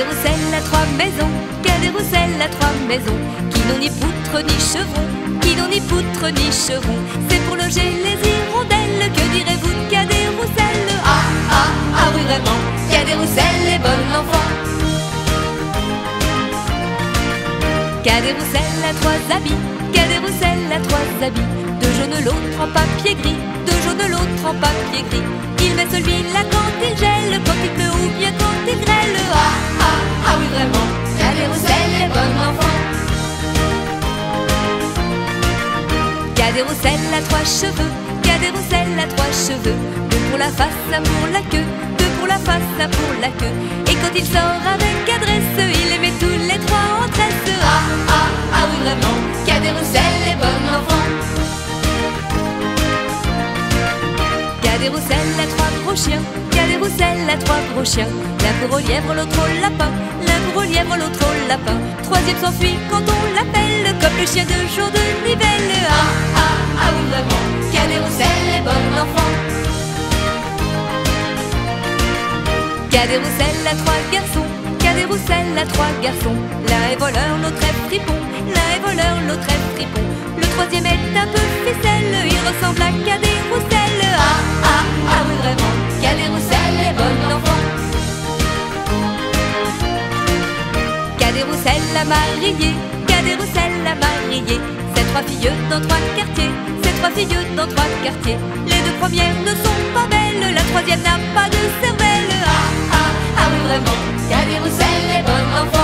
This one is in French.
Roussel a trois maisons, Cadet Roussel a trois maisons, qui n'ont ni poutre ni chevron, qui n'ont ni poutre ni chevron. C'est pour loger les hirondelles, que direz-vous de Cadet Roussel? Ah, ah, ah oui vraiment, Cadet Roussel est bon enfant. Cadet Roussel a trois habits, Cadet Roussel a trois habits, deux jaunes l'autre en papier gris, deux jaunes l'autre en papier gris. Il met celui-là quand il gèle, quand il pleut ou bien quand il grêle. Ah, ah, ah oui vraiment, Cadet Roussel est bon enfant. Cadet Roussel a trois cheveux, Cadet Roussel a trois cheveux, deux pour la face, un pour la queue, deux pour la face, un pour la queue. Et quand il sort avec adresse, il les met tous les trois en tresse. Ah, ah, ah oui vraiment, Cadet Roussel est bon enfant. Cadet Roussel a trois gros chiens, Cadet Roussel a trois gros chiens, l'un pour au lièvre, l'autre au lapin, l'un pour au lièvre, l'autre au lapin. Troisième s'enfuit quand on l'appelle, comme le chien de jour de Nivelle. Ah, ah, ah oui vraiment, Cadet Roussel est bon enfant. Cadet Roussel a trois garçons, Cadet Roussel a trois garçons, l'un est voleur, l'autre est fripon, l'un est voleur, l'autre est fripon. Le troisième est un peu ficelle, il ressemble à Cadet Roussel. Ah, ah, ah oui vraiment, Cadet Roussel est bon enfant. Cadet Roussel a marié, Cadet Roussel a marié, c'est trois filles dans trois quartiers, c'est trois filles dans trois quartiers. Les deux premières ne sont pas belles, la troisième n'a pas de cervelle. Ah, ah, ah oui vraiment, Cadet Roussel est bon enfant.